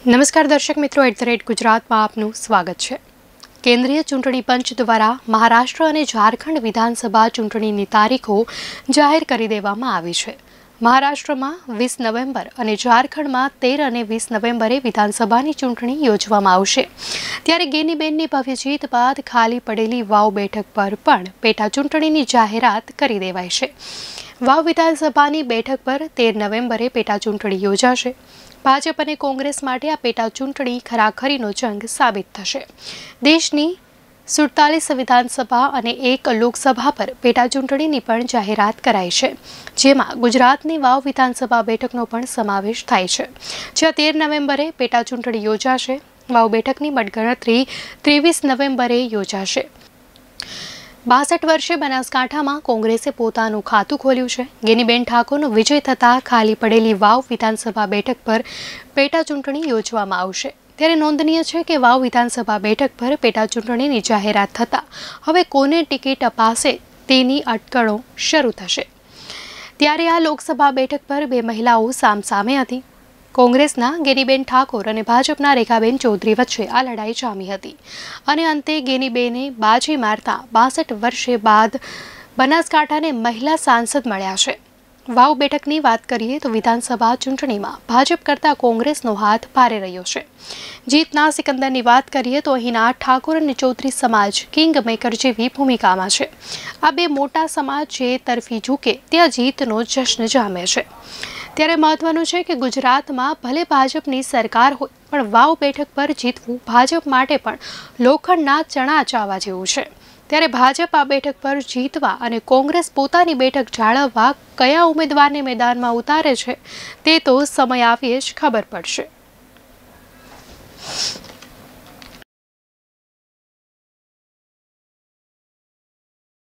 નમસ્કાર દર્શક મિત્રો, @ગુજરાતમાં આપનું સ્વાગત છે। કેન્દ્રીય ચૂંટણી પંચ દ્વારા મહારાષ્ટ્ર અને ઝારખંડ વિધાનસભા ચૂંટણીની તારીખો જાહેર કરી દેવામાં આવી છે। મહારાષ્ટ્રમાં 20 નવેમ્બર અને ઝારખંડમાં 13 અને 20 નવેમ્બરે વિધાનસભાની ચૂંટણી યોજવામાં આવશે। ત્યારે ગેનીબેનની ભવ્ય જીત બાદ ખાલી પડેલી વાવ બેઠક પર પણ પેટા ચૂંટણીની જાહેરાત કરી દેવાઈ છે। વાવ વિધાનસભાની બેઠક પર 13 નવેમ્બરે પેટા ચૂંટણી યોજાશે। ભાજપ અને કોંગ્રેસ માટે આ પેટા ચૂંટણી ખરાખરીનો જંગ સાબિત થશે। દેશની 47 વિધાનસભા અને 1 લોકસભા પર પેટા ચૂંટણીની પણ જાહેરાત કરાઈ છે, જેમાં ગુજરાતની વાવ વિધાનસભા બેઠકનો પણ સમાવેશ થાય છે, જ્યાં 13 નવેમ્બરે પેટા ચૂંટણી યોજાશે। વાવ બેઠકની મતગણતરી 23 નવેમ્બરે યોજાશે। 62 વર્ષે બનાસકાંઠામાં કોંગ્રેસે પોતાનું ખાતું ખોલ્યું છે। ગેનીબેન ઠાકોરનો વિજય થતાં ખાલી પડેલી વાવ વિધાનસભા બેઠક પર પેટા ચૂંટણી યોજવામાં આવશે। ત્યારે નોંધનીય છે કે વાવ વિધાનસભા બેઠક પર પેટા ચૂંટણીની જાહેરાત થતાં હવે કોને ટિકિટ અપાશે તેની અટકળો શરૂ થશે। ત્યારે આ લોકસભા બેઠક પર બે મહિલાઓ સામસામે હતી। કોંગ્રેસના ગેનીબેન ઠાકોર અને ભાજપના રેખાબેન ચૌધરી વચ્ચે આ લડાઈ જામી હતી અને અંતે ગેનીબેને બાજી મારતા 62 વર્ષે બાદ બનાસકાંઠાને મહિલા સાંસદ મળ્યા છે। વાવ બેઠકની વાત કરીએ તો વિધાનસભા ચૂંટણીમાં ભાજપ કરતાં કોંગ્રેસનો હાથ ભારે રહ્યો છે। જીતના સિકંદરની વાત કરીએ તો અહીંના ઠાકોર અને ચૌધરી સમાજ કિંગ મેકર જેવી ભૂમિકામાં છે। આ બે મોટા સમાજ જે તરફી ઝૂકે ત્યાં જીતનો જશ્ન જામે છે। ત્યારે મહત્વનું છે કે ગુજરાતમાં ભલે ભાજપની સરકાર હોય પણ વાવ બેઠક પર જીતવું ભાજપ માટે પણ લોખંડના ચણા ચાવવા જેવું છે। ત્યારે ભાજપ આ બેઠક પર જીતવા અને કોંગ્રેસ પોતાની બેઠક જાળવવા કયા ઉમેદવારને મેદાનમાં ઉતારે છે તે તો સમય આવીએ જ ખબર પડશે।